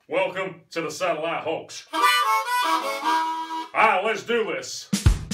Welcome to the Satellite Hoax. Alright, let's do this.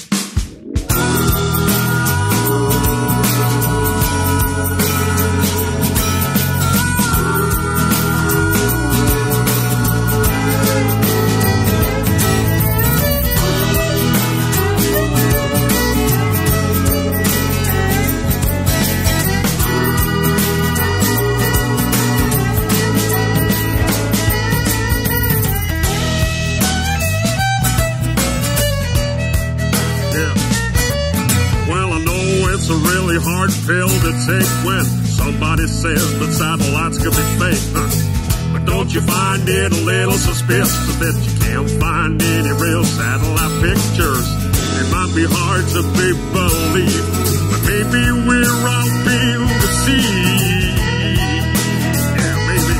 A really hard pill to take when somebody says that satellites could be fake. But don't you find it a little suspicious that you can't find any real satellite pictures? It might be hard to be believed, but maybe we're all being deceived. Yeah, maybe,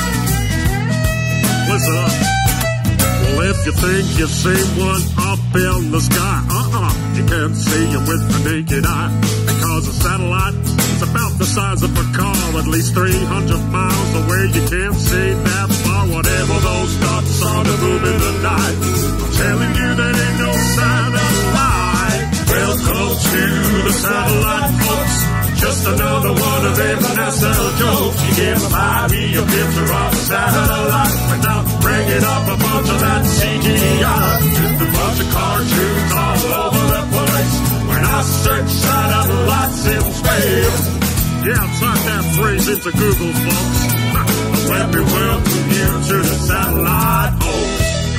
Listen up. Well, if you think you've seen one up in the sky, you can't see it with the naked eye. Because a satellite is about the size of a car, at least 300 miles away. You can't see that far. Whatever those dots are to move in the night, I'm telling you that ain't no satellite. Welcome to the Satellite Hoax. Just another one of them NASA jokes. You can't buy me a picture of a satellite without bringing up a bunch of that CGI. Just a bunch of cartoons all over the place. When I search satellites in space. Yeah, type that phrase into Google, folks. Let me welcome you to the Satellite Hoax.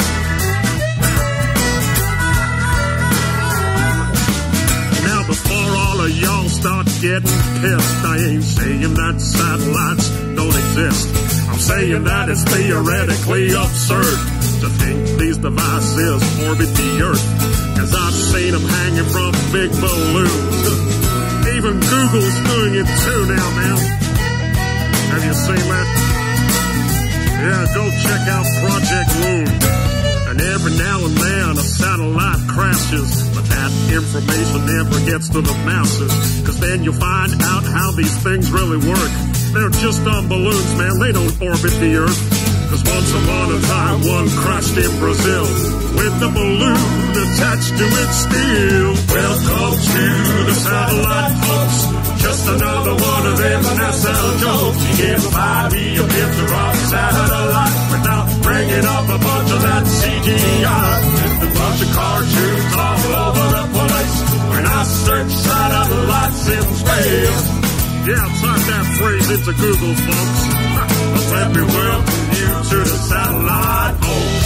Now before all of y'all start getting pissed, I ain't saying that satellites don't exist. I'm saying that it's theoretically absurd to think these devices orbit the Earth. Cause I've seen them hanging from big balloons. Even Google's doing it too now, man. Have you seen that? Yeah, go check out Project Loon. And every now and then a satellite crashes, but that information never gets to the masses. Cause then you'll find out how these things really work. They're just on balloons, man. They don't orbit the Earth. Cause once upon a time, one crashed in Brazil with the balloon attached to its steel. Welcome to the Satellite Hoax. Just another one of them NASA jokes. You can't buy me a picture of a satellite without bringing up a bunch of that CGI. Just a bunch of cartoons all over the place. When I search satellites in space. Yeah, type that phrase into Google, folks. Let me welcome you to the Satellite Hoax.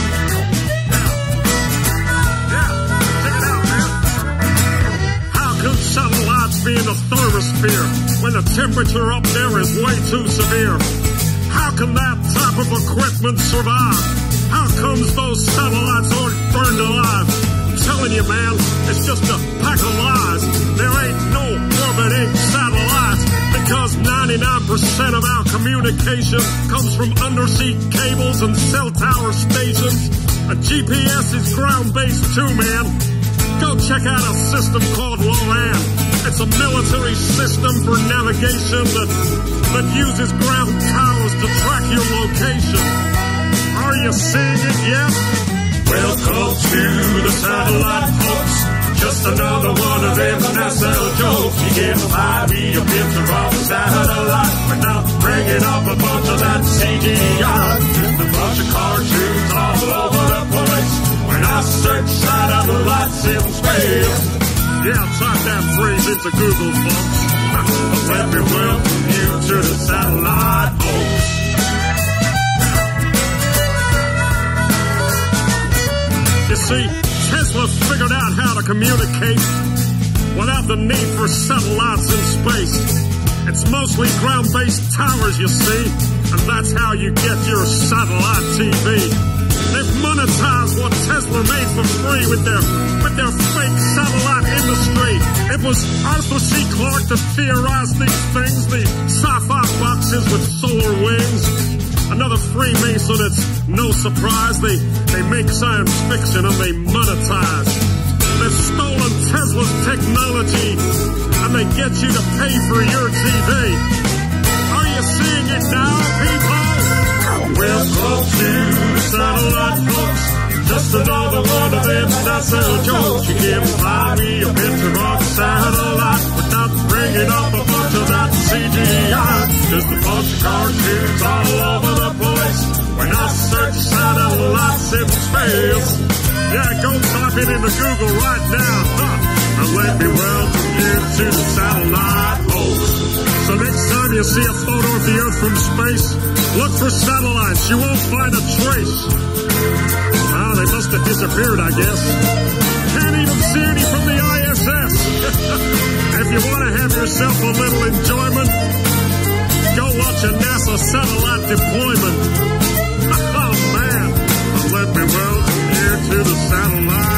Yeah, check it out, man. How could satellites be in the thermosphere when the temperature up there is way too severe? How can that type of equipment survive? How comes those satellites aren't burned alive? I'm telling you, man, it's just a pack of lies. There ain't no orbiting satellites. Because 99% of our communication comes from undersea cables and cell tower stations. A GPS is ground-based too, man. Go check out a system called LORAN. It's a military system for navigation that uses ground towers to track your location. Are you seeing it yet? Welcome to the Satellite Hoax. Just another one of them NASA jokes. You can't buy me a picture of a satellite without bringing up a bunch of that CGI. Just a bunch of cartoons all over the place. When I search satellites in space. Yeah, type that phrase into Google, folks. Let me welcome you to the Satellite Hoax. You see, Tesla figured out how to communicate without the need for satellites in space. It's mostly ground-based towers, you see, and that's how you get your satellite TV. They've monetized what Tesla made for free with their fake satellite industry. It was Arthur C. Clarke that theorized these things, the sci-fi boxes with solar wings. Another Freemason, it's no surprise. They make science fiction and they monetize. They've stolen Tesla's technology and they get you to pay for your TV. Are you seeing it now, people? Welcome to the satellite folks. Just another one of them NASA jokes. You can't buy me a picture of a satellite without bringing up a bunch of that CGI. Just a bunch of cartoons all over the place when I search satellites in space. Yeah, go type it into Google right now. And let me welcome you to the satellite host. So next time you see a photo of the Earth from space, look for satellites. You won't find a trace. Ah, they must have disappeared, I guess. Can't even see any from the ISS. If you want to have yourself a little enjoyment, go watch a NASA satellite deployment. Oh, man. Let me welcome you to the satellite